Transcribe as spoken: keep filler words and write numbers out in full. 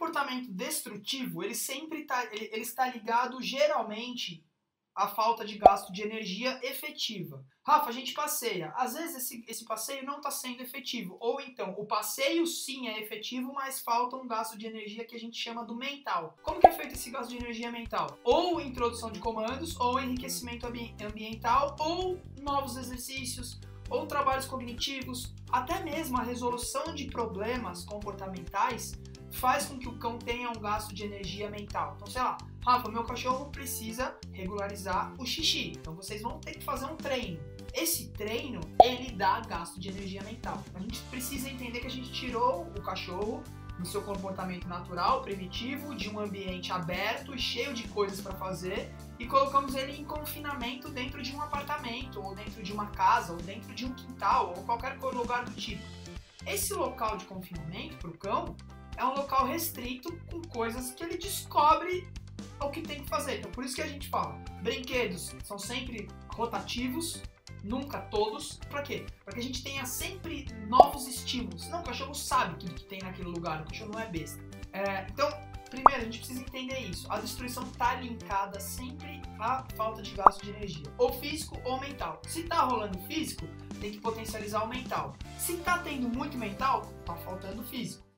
comportamento destrutivo, ele sempre tá, ele, ele está ligado geralmente à falta de gasto de energia efetiva. Rafa, a gente passeia. Às vezes esse, esse passeio não está sendo efetivo. Ou então, o passeio sim é efetivo, mas falta um gasto de energia que a gente chama do mental. Como que é feito esse gasto de energia mental? Ou introdução de comandos, ou enriquecimento ambi- ambiental, ou novos exercícios, ou trabalhos cognitivos, até mesmo a resolução de problemas comportamentais faz com que o cão tenha um gasto de energia mental. Então, sei lá, Rafa, meu cachorro precisa regularizar o xixi. Então, vocês vão ter que fazer um treino. Esse treino, ele dá gasto de energia mental. A gente precisa entender que a gente tirou o cachorro do seu comportamento natural, primitivo, de um ambiente aberto e cheio de coisas para fazer e colocamos ele em confinamento dentro de um apartamento, ou dentro de uma casa, ou dentro de um quintal, ou qualquer lugar do tipo. Esse local de confinamento para o cão é um local restrito com coisas que ele descobre o que tem que fazer. Então, por isso que a gente fala, brinquedos são sempre rotativos, nunca todos. Para quê? Para que a gente tenha sempre novos estímulos. Senão o cachorro sabe tudo que tem naquele lugar, o cachorro não é besta. É, então, primeiro, a gente precisa entender isso. A destruição está linkada sempre à falta de gasto de energia, ou físico ou mental. Se está rolando físico, tem que potencializar o mental. Se está tendo muito mental, está faltando físico.